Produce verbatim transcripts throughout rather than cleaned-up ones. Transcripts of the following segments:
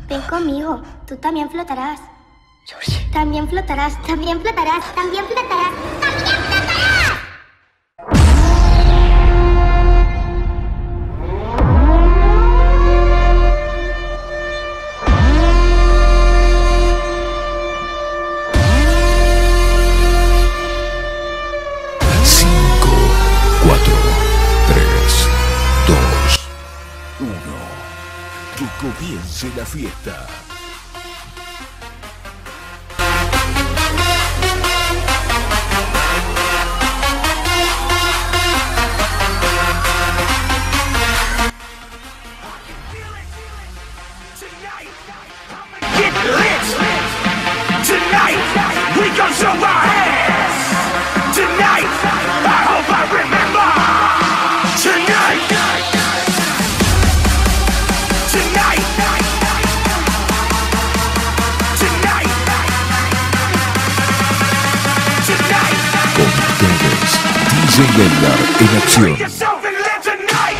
Ven conmigo, tú también flotarás. También flotarás, también flotarás, también flotarás, también flotarás. cinco, cuatro, tres, dos, uno. Que comience la fiesta. Get lit! Tonight, we gon' show our hands! Tonight, I hope I remember! Tonight! Tonight! Tonight! Tonight! Con ustedes, D J Edgar en acción. Bring yourself and live tonight!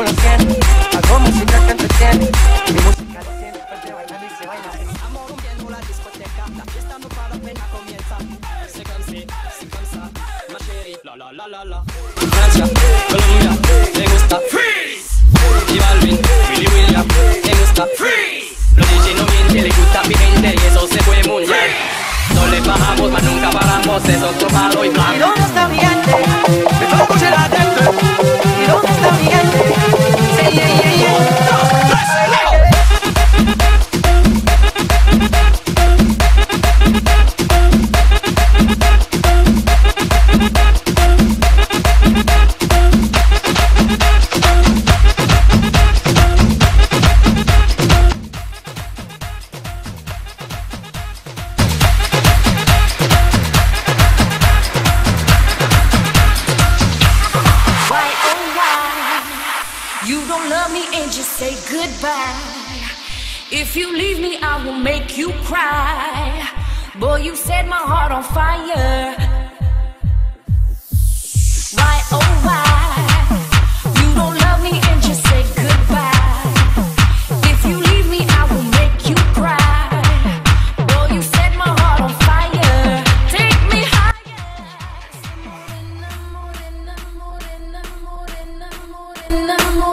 los cien. Hago música que entretiene. Mi música lo siente, pues se baila y se baila. Estamos rompiendo la discoteca, la fiesta no para, apenas comienza. C'est comme si, c'est comme ça, ma chérie. La la la la la. Francia, Colombia, me gusta. Freeze. Y Balvin, Willy William, me gusta. Freeze. Los D J no mienten, le gusta mi gente y eso se fue mundial. No le bajamos, mas nunca paramos, es otro palo y ¿Y blanco. dónde está mi gente? Que no escuche la gente. ¿Y dónde está mi gente? Ey, ey, ey, ey. Say goodbye. If you leave me, I will make you cry. Boy, you set my heart on fire. Why, oh why? You don't love me and just say goodbye. If you leave me, I will make you cry. Boy, you set my heart on fire. Take me higher. More, more, more, more, more, more, more, more, more.